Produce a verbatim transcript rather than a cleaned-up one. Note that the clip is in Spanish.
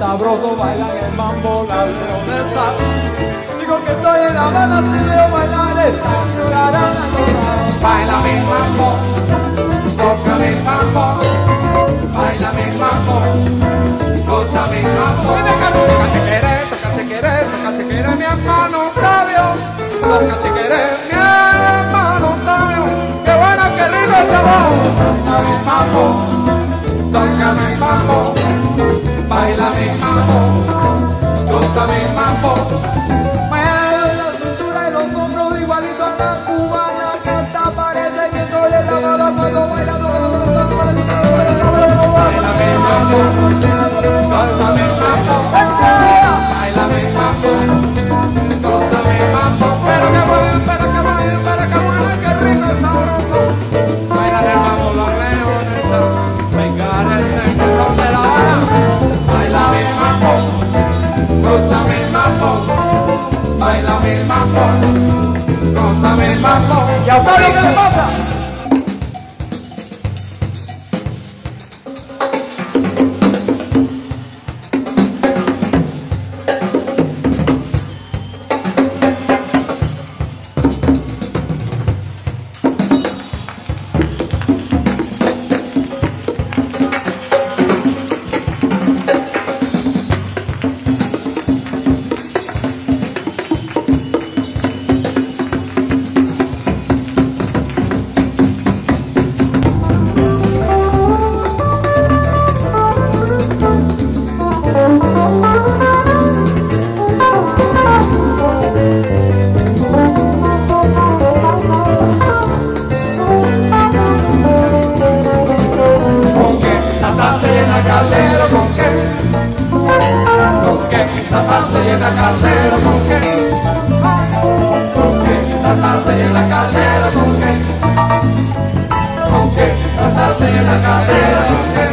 sabroso bailan el mambo las leonesas. Digo que estoy en La Habana si veo bailar esta ciudadana. Baila mi mambo, goza mi mambo, baila mi mambo, goza mi mambo. Toca chequere, toca chequere, toca chequere mi hermano Octavio, toca chequere mi hermano Octavio. Qué bueno, qué rico el sabor. Baila mi mambo, toca mi mambo, baila mi mambo, goza mi mambo. Mueve la cintura y los hombros igualito a la cubana, que hasta parece que estoy en La Habana cuando baila. Baila mi mambo, goza mi mambo, baila mi mambo, goza mi mambo. Pero que bueno, pero que bueno, pero que bueno, que rico y sabroso. Baila el mambo los leones, venga el son de La Habana. Baila mi mambo, goza mi mambo, baila mi mambo, goza mi mambo. ¿Y a Octavio qué le pasa? Caldero con qué, con qué salsa se llena caldero con qué, con qué salsa se llena caldero con qué, con qué salsa se llena caldero con qué.